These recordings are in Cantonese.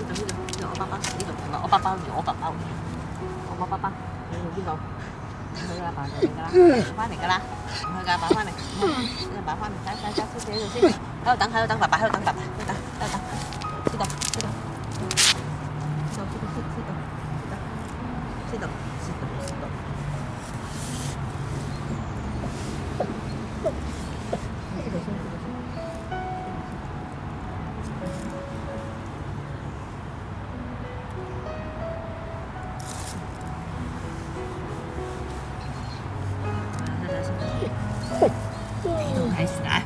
呢度我包包，呢度同埋我包包，我包包，我包包，你去邊度？唔去啦，爸就嚟㗎啦，翻嚟㗎啦，唔去㗎，爸翻嚟，爸翻嚟，走，出去呢度先，喺度等爸爸，喺度等爸爸，喺度等，呢度。开始啊！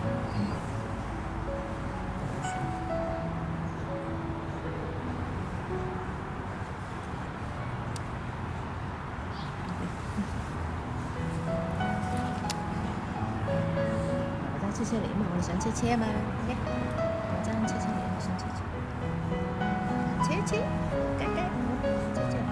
我揸車車嚟啊嘛，我哋上車車啊嘛 ，OK？ 我揸車車嚟，我上車車。車，雞，車車。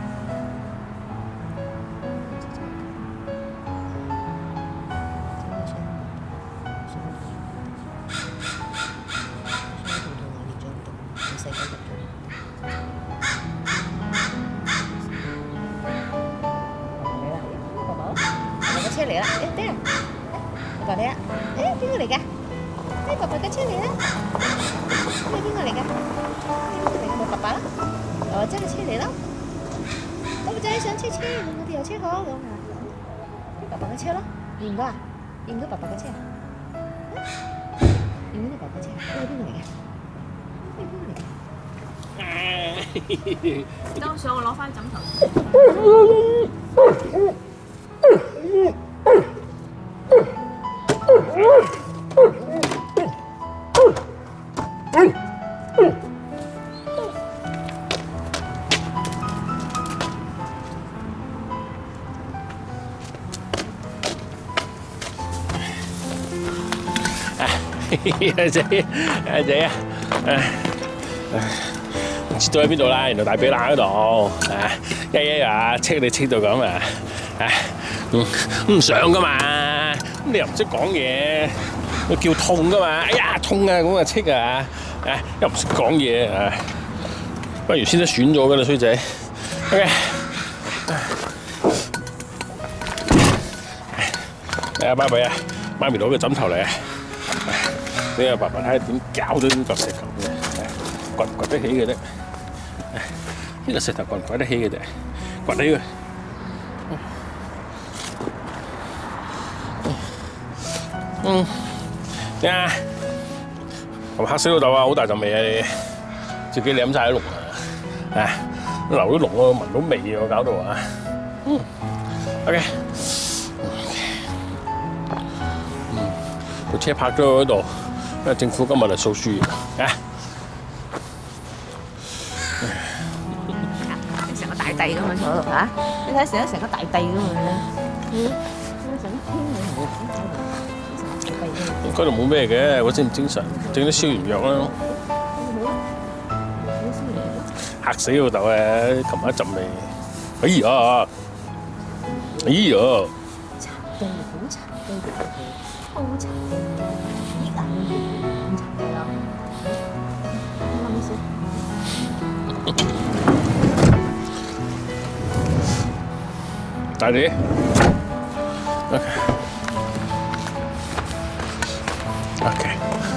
車嚟啦！誒，爹，爸爸嚟啊！誒，邊個嚟㗎？誒，爸爸嘅車嚟啦！呢邊個嚟㗎？我爸爸啦！我揸車嚟啦！得唔得？上車車，我哋有車河咁啊！爸爸嘅車咯，認到啊？認到爸爸嘅車啊？認到你爸爸嘅車？呢個邊個嚟㗎？呢個邊個嚟㗎？ 等我上我攞翻枕頭。 阿仔啊，知道喺邊度啦？原來大髀罅嗰度啊，戚你戚到咁啊，唔想噶嘛，你又唔識講嘢，我叫痛噶嘛，哎呀痛啊咁啊戚啊，又唔識講嘢啊，不如先都選咗噶啦衰仔 ，OK， 嚟啊，巴比啊，媽咪攞個枕頭嚟啊！ 俾阿爸爸睇下點搞到呢嚿石頭嘅，掘唔掘得起嘅啫？呢個石頭掘唔掘得起嘅啫？掘起佢。咩啊？咁黑色老豆啊，好大陣味啊你！自己舐晒啲龍啊！流啲龍我聞到味喎，搞到啊！OK。部車泊咗喺嗰度。 因為政府今日嚟掃樹啊！ 成個大帝咁樣坐喺度嚇，你睇成個大帝咁樣咧，成個天女無邊喺度，成個大帝。 嗰度冇咩嘅，我精唔精神？整啲消炎藥啦。嚇死老豆啊！琴晚一陣味，哎呀，哎呀！ 殘機，好殘機，好殘機。 大啲 ，OK， OK。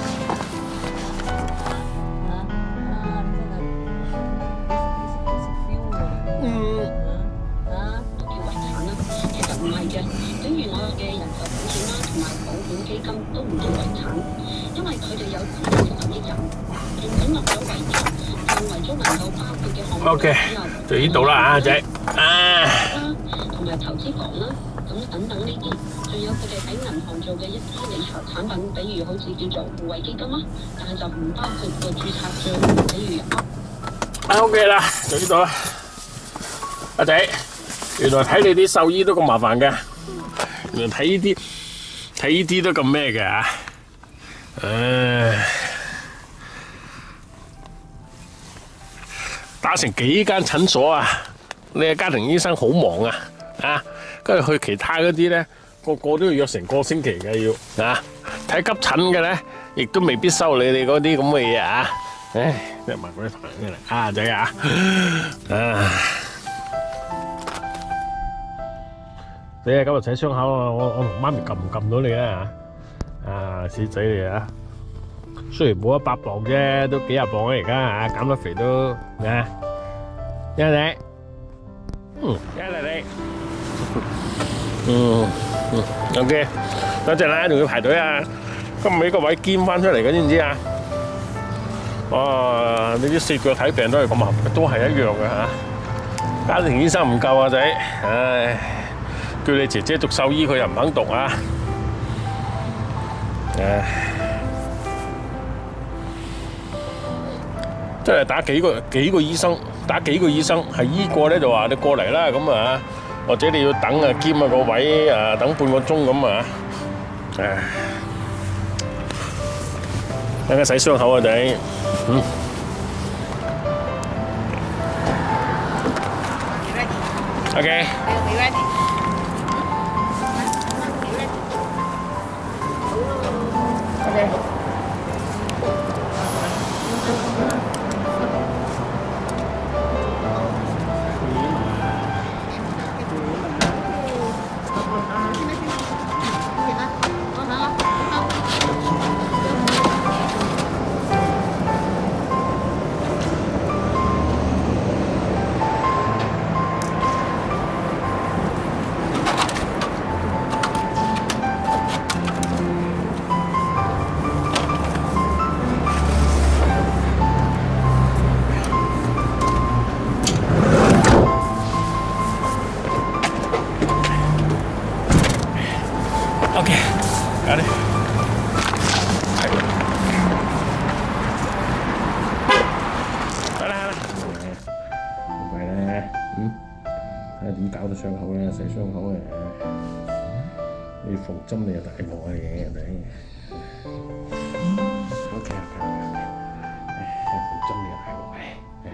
其實唔係嘅，等於我嘅人壽保險啦，同埋保險基金都唔叫遺產，因為佢哋有10億人，仲整落咗遺產，認為都能夠包括嘅項目 OK， 就呢度啦啊仔啊！ 同埋投資房啦，咁等等呢啲，仲有佢哋喺銀行做嘅一啲理財產品，比如好似叫做護衛基金啦，但係就唔包括個註冊帳，比如 OK 啦，就呢度啦。阿仔，原來睇你啲獸醫都咁麻煩嘅，原來睇呢啲都咁咩嘅啊！打成幾間診所啊！你嘅家庭醫生好忙啊！啊，跟住去其他嗰啲咧，個個都要約成個星期嘅要啊。睇急診嘅咧，亦都未必收你哋嗰啲咁嘅嘢啊。 唉，食埋嗰啲飯出嚟啊仔啊！啊！你啊，今日洗傷口啊！我同媽咪撳唔撳到你啊？啊，死仔嚟啊！雖然冇100磅啫，都幾廿磅啊！而家啊，減得肥都啊，一你，OK， 等陣啦，仲要排隊啊！今尾個位堅翻出嚟嘅，知唔知啊？哇！你啲4腳睇病都係咁啊，都係一樣嘅嚇。家庭醫生唔夠啊仔，唉，叫你姐姐讀獸醫，佢又唔肯讀啊！唉，真係打幾個醫生，係醫過咧就話你過嚟啦咁啊，或者你要等啊兼啊個位啊等半個鐘咁啊，唉，等下洗傷口啊仔，OK。OK， got it。好啦，唔係咧，睇下點搞到傷口咧，洗傷口嘅，你縫針你又大鑊嘅嘢，你。OK， 縫針你又大鑊嘅。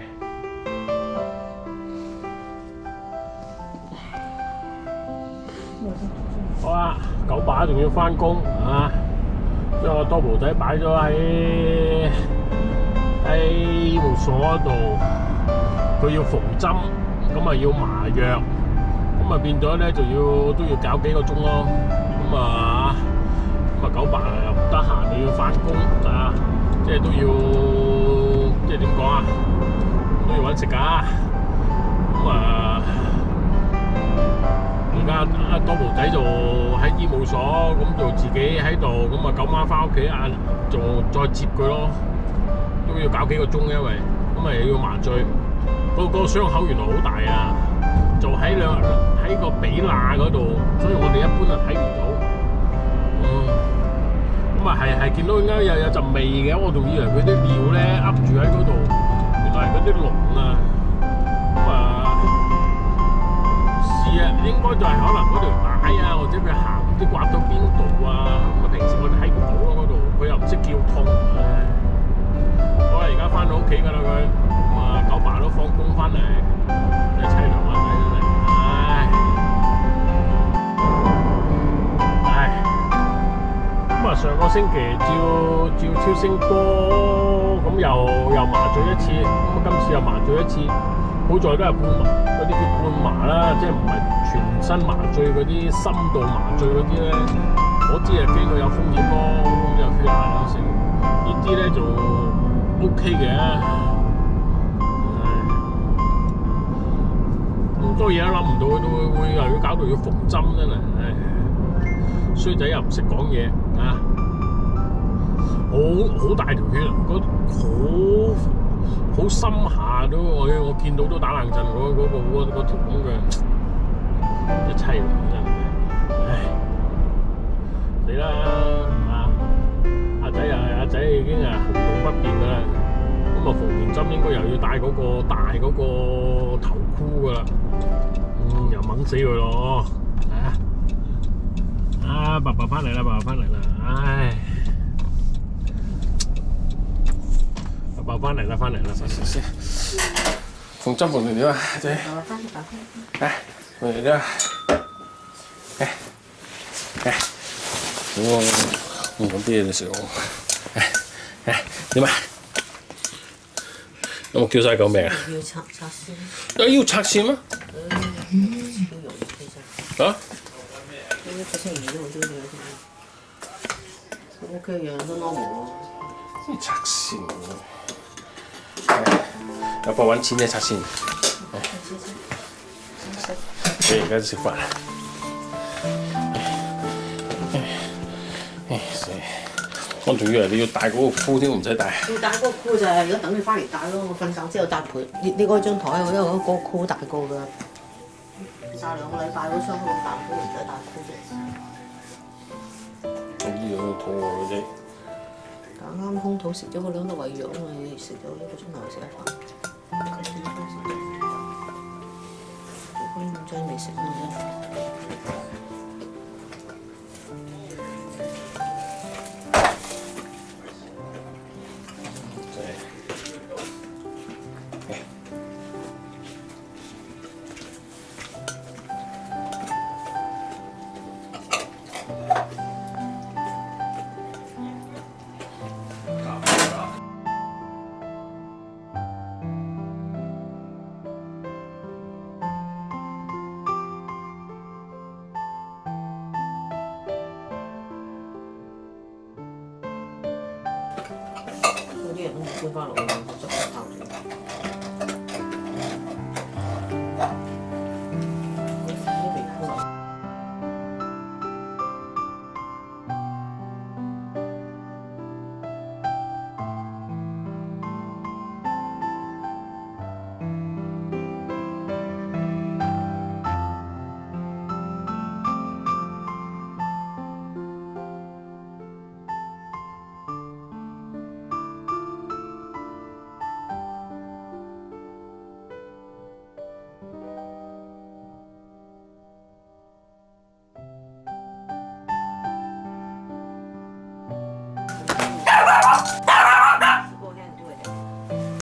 好啊，九爸仲要返工啊！將個多寶仔擺咗喺醫務所嗰度，佢要縫針，咁啊要麻藥，咁啊變咗咧都要搞幾個鐘咯。咁啊九爸又唔得閒，你要返工啊，即係都要即係點講啊，都要搵食㗎。咁啊〜而家多寶仔就喺醫務所，咁就自己喺度，咁啊九媽翻屋企啊，就再接佢咯，都要搞幾個鐘，因為咁啊又要麻醉，個傷口原來好大啊，就喺個髀罅嗰度，所以我哋一般啊睇唔到。咁啊係見到應該有陣味嘅，我仲以為佢啲尿咧噏住喺嗰度，原來係嗰啲膿啊，咁啊。應該就係可能嗰條帶啊，或者佢行唔知刮到邊度啊，咁啊平時我哋睇唔到咯嗰度，佢又唔識叫痛，唉！好啦，而家翻到屋企㗎啦佢，咁啊九爸都放工翻嚟，真係凄涼啊仔真係，唉！咁啊上個星期照超聲波，咁又麻醉一次，咁啊今次又麻醉一次。好在都係半麻，嗰啲叫半麻啦，即係唔係全身麻醉嗰啲深度麻醉嗰啲咧，嗰啲係驚佢有風險咯，咁有血壓有成，呢啲咧就 OK 嘅。咁多嘢都諗唔到，都會又要搞到要縫針真係，唉，衰仔又唔識講嘢啊，好大條血，好深下都，我見到都打冷震嗰條咁嘅，一凄涼真係，唉，死啦啊！阿仔已經啊行動不便㗎啦，咁啊縫完針應該又要戴嗰個大嗰個頭箍㗎啦，又掹死佢咯，爸爸翻嚟啦，唉！爸翻嚟啦，先。縫針縫成點啊，仔？嚟，縫成點啊？哇，咁啲嘢就食喎。點啊？ 有冇叫晒救命啊？ 要拆線。 要拆線咩？ 超容易其實。 啊？ 呢個星期二都好多嘢嘅。OK，樣都 normal 喎。 拆線有冇揾錢嘅拆線？你而家食飯。我仲以為你要戴嗰個箍添，唔使戴。 要戴嗰個箍就係而家等你翻嚟戴咯。我瞓覺之後搭陪你嗰張台，因為嗰個箍大個㗎。曬2個禮拜都傷到咁大箍，唔使戴箍啫。 我醫咗個肚餓嘅啫。 啱啱空肚食咗嗰2粒胃藥，咪食咗1個鐘頭食一飯。嗰5張未食㗎啫。嗰啲人都冇搬翻落去。